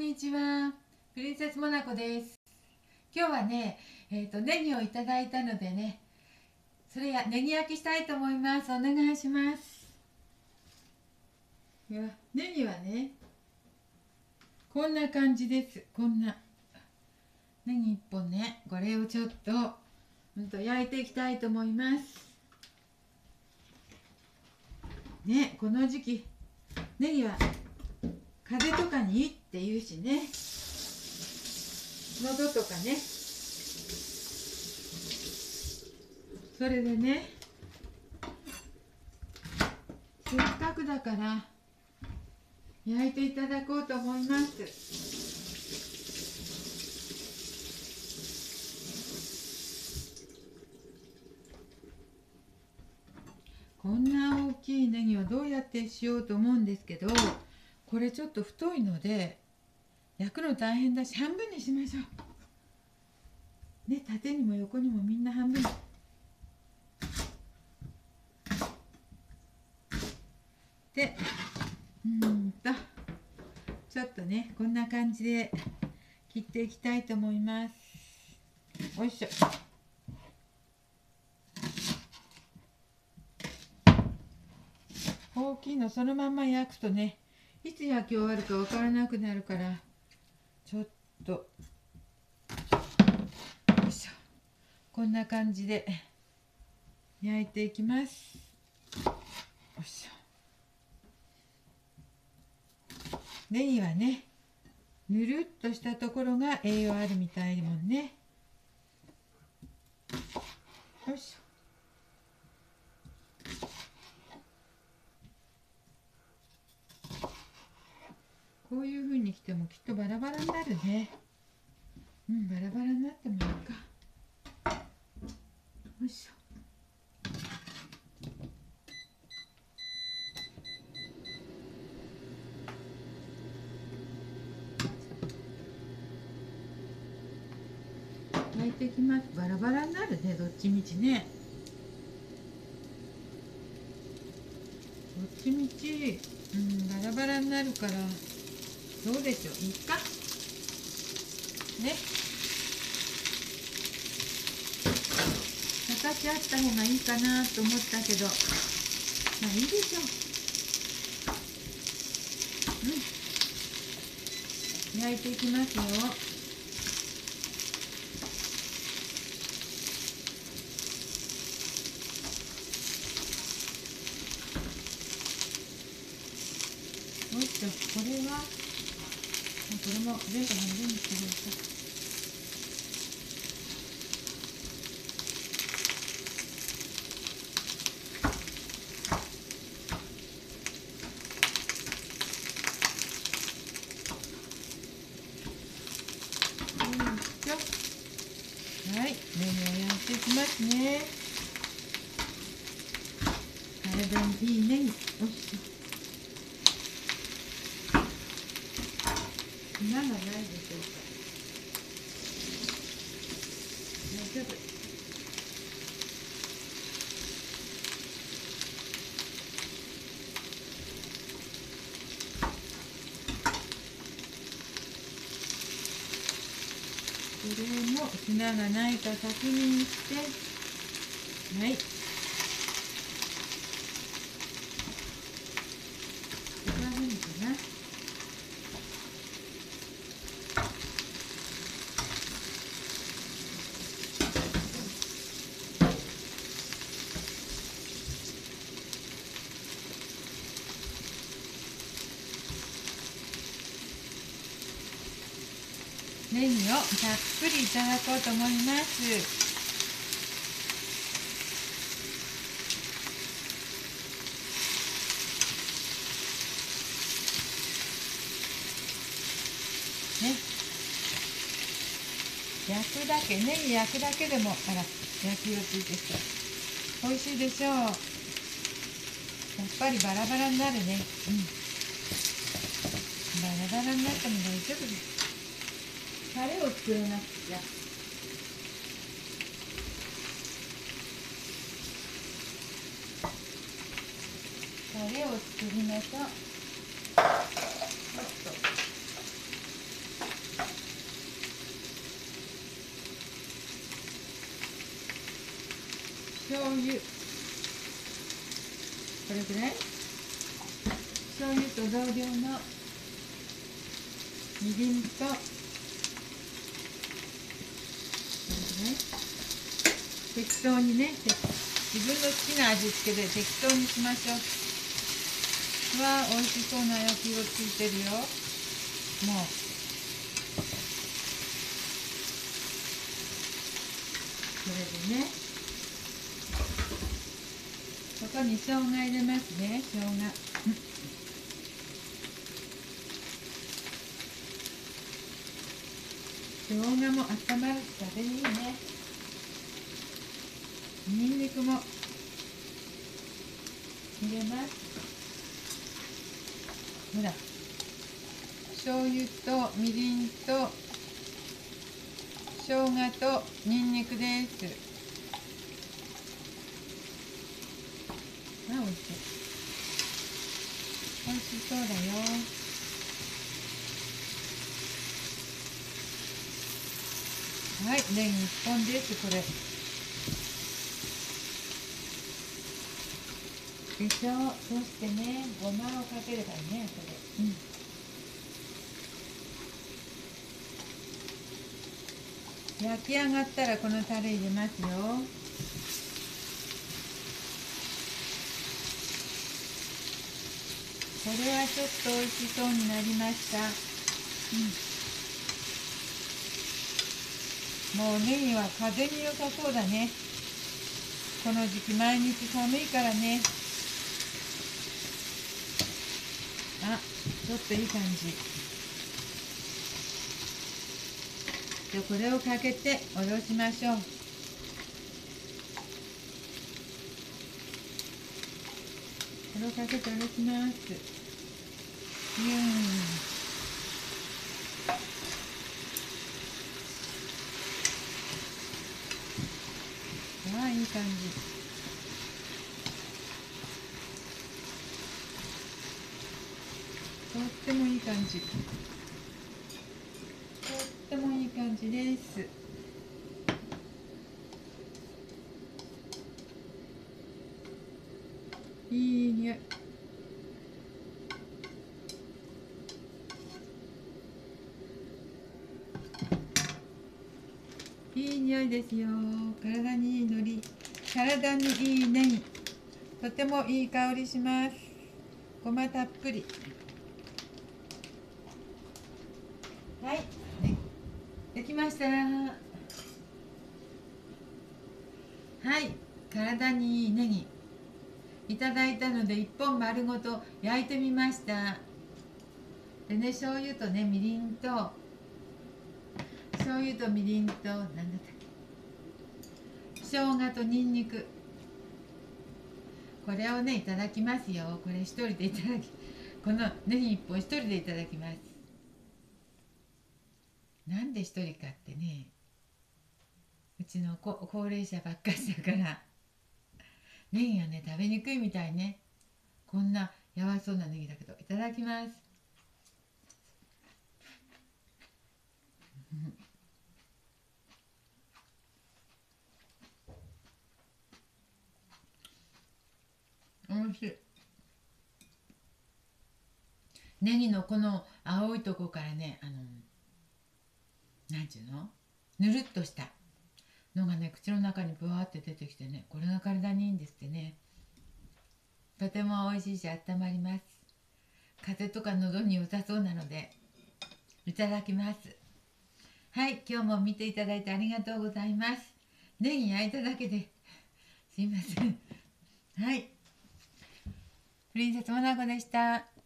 にちは。プリンセスモナコです。今日はね、ネギをいただいたのでね、それやネギ焼きしたいと思います。お願いします。ネギはね、こんな感じです。こんなネギ1本ね、これをちょっと焼いていきたいと思います。ね、この時期ネギは風邪とかにいいって言うしね、喉とかね、それでね、せっかくだから焼いていただこうと思います。こんな大きいネギをどうやってしようと思うんですけど、これちょっと太いので焼くの大変だし、半分にしましょうね。縦にも横にもみんな半分で、ちょっとね、こんな感じで切っていきたいと思います。おいしょ。大きいのそのまま焼くとね、いつ焼き終わるか分からなくなるから、ちょっとよいしょ、こんな感じで焼いていきます。よいしょ。ネギはね、ぬるっとしたところが栄養あるみたいもんね。よいしょ。こういう風にしてもきっとバラバラになるね。バラバラになってもいいか。よいしょ。焼いていきます。バラバラになるね、どっちみちね。どっちみち、バラバラになるから、どうでしょう、いいかね。形あった方がいいかなと思ったけど、まあいいでしょう。焼いていきますよ。よいしょ。これはこれも全部半分にしようか。はい、ネギを焼いていきますね。体にいいネギ。よいしょ。粉がないでしょうか。大丈夫。これも粉がないか確認して、はい。こんな風にかな。ネギをたっぷりいただこうと思います。ね、焼くだけ、ネギ焼くだけでも、あら、焼き色ついてきた。美味しいでしょう。やっぱりバラバラになるね。バラバラになっても大丈夫です。タレを作らなくちゃ。タレを作りましょう。ちょっと醤油これぐらい、醤油と同量のみりんとこれぐらい、適当にね、自分の好きな味付けで適当にしましょう。わあ、美味しそうな焼き色ついてるよ。もうこれでね、ここに生姜入れますね。生姜、生姜も温まる食べいいね。にんにくも入れます。ほら、醤油とみりんと生姜とにんにくです。あ、おいしい。おいしそうだよ。はい、ネギ1本です。これでしょ。そしてね、ごまをかければいいね、これ。焼き上がったらこのタレ入れますよ。これはちょっと美味しそうになりました。もうネギは風に良さそうだね。この時期毎日寒いからね。あ、ちょっといい感じ。じゃあこれをかけておろしましょう。これをかけておろします。ああ、いい感じ。とってもいい感じ。とってもいい感じです。いい匂い。いい匂いですよ。体にいいのり、体にいいネギ、とてもいい香りします。ごまたっぷり。はい、できました。はい、体にいいネギいただいたので1本丸ごと焼いてみました。でね、醤油とね、みりんと醤油とみりんと何だったっけ、生姜とにんにく、これをねいただきますよ。これ一人でいただき、このネギ1本一人でいただきます。なんで一人かってね、うちの高齢者ばっかりだからネギがね食べにくいみたいね。こんなやわそうなネギだけど、いただきます。おいしい。ネギのこの青いとこからね、なんていうの、ぬるっとしたのがね口の中にぶわーって出てきてね、これが体にいいんですってね。とても美味しいし温まります。風邪とか喉に良さそうなのでいただきます。はい、今日も見ていただいてありがとうございます。ネギ焼いただけですいません。はい、プリンセスモナコでした。